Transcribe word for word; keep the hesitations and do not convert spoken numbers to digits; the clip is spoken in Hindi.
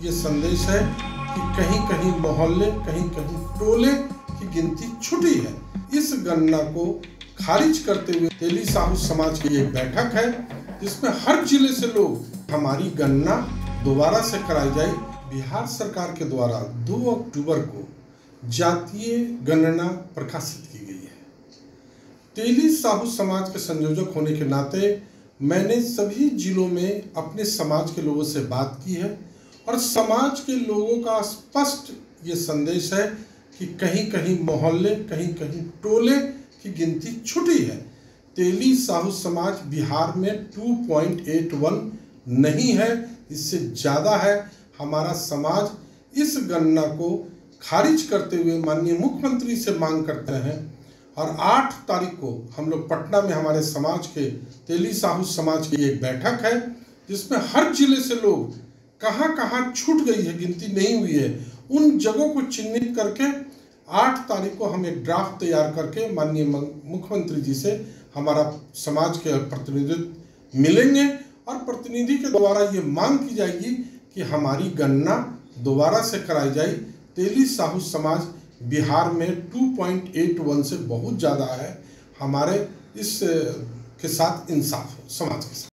ये संदेश है कि कहीं कहीं मोहल्ले, कहीं कहीं टोले की गिनती छुटी है। इस गणना को खारिज करते हुए तेली साहू समाज की एक बैठक है जिसमें हर जिले से लोग हमारी गणना दोबारा से कराई जाए। बिहार सरकार के द्वारा दो अक्टूबर को जातीय गणना प्रकाशित की गई है। तेली साहू समाज के संयोजक होने के नाते मैंने सभी जिलों में अपने समाज के लोगों से बात की है और समाज के लोगों का स्पष्ट ये संदेश है कि कहीं कहीं मोहल्ले, कहीं कहीं टोले की गिनती छुटी है। तेली साहू समाज बिहार में दो पॉइंट आठ एक नहीं है, इससे ज़्यादा है। हमारा समाज इस गणना को खारिज करते हुए माननीय मुख्यमंत्री से मांग करते हैं और आठ तारीख को हम लोग पटना में हमारे समाज के तेली साहू समाज की एक बैठक है जिसमें हर जिले से लोग कहाँ कहाँ छूट गई है, गिनती नहीं हुई है, उन जगहों को चिन्हित करके आठ तारीख को हम एक ड्राफ्ट तैयार करके माननीय मुख्यमंत्री जी से हमारा समाज के प्रतिनिधित्व मिलेंगे और प्रतिनिधि के द्वारा ये मांग की जाएगी कि हमारी गणना दोबारा से कराई जाए। तेली साहू समाज बिहार में दो पॉइंट आठ एक से बहुत ज़्यादा है। हमारे इस के साथ इंसाफ हो समाज के साथ।